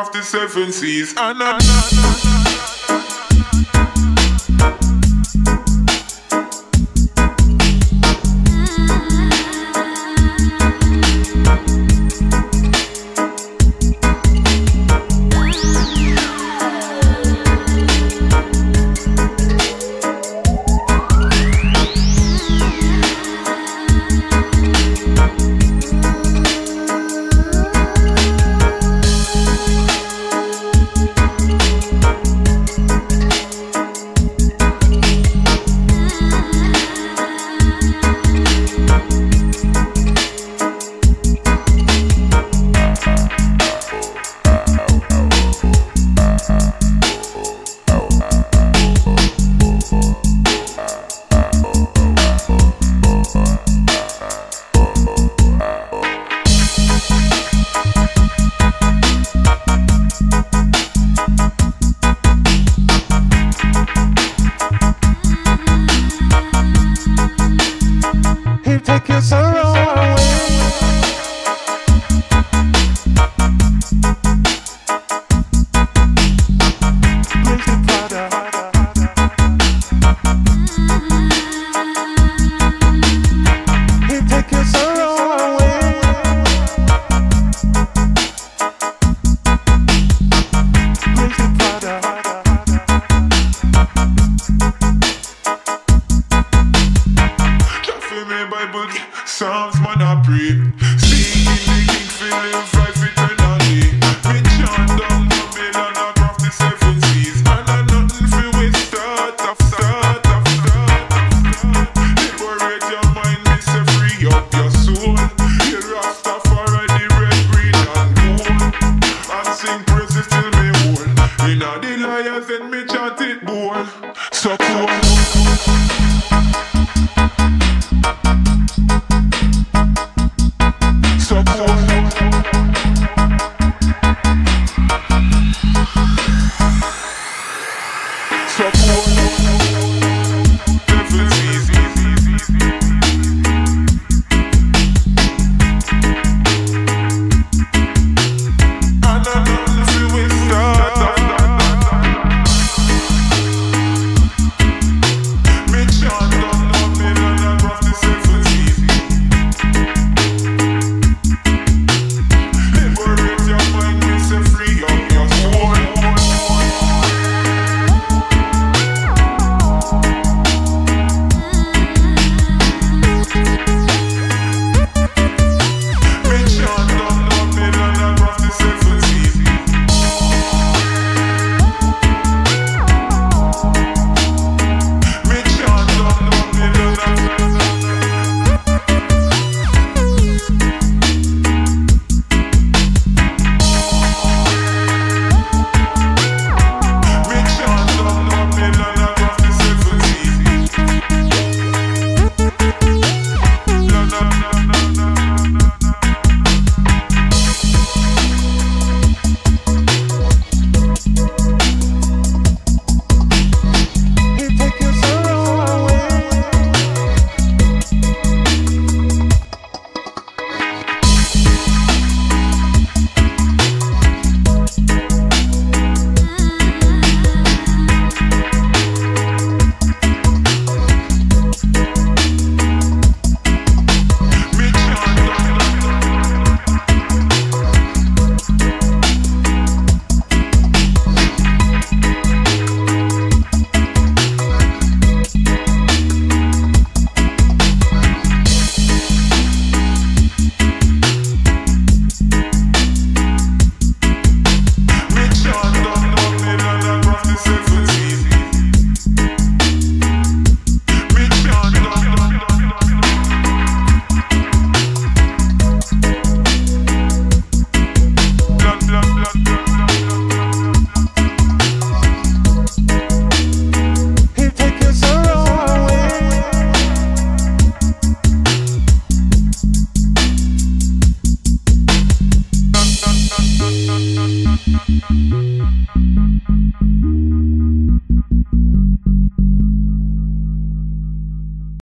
across the seven seas. Take your sorrow away. Praise the Father. He'll take your sorrow away. Praise the Father. Bible, Psalms, man, I pray. Seeking the king, feel live life eternally. We chant down Babylon across the seven seas. And I nothing feel we start. Liberate your mind, me say free up your soul. You Rastafari, the red, green, and gold. And sing praises till me whole. In all the liars and me chant it bold. So cool.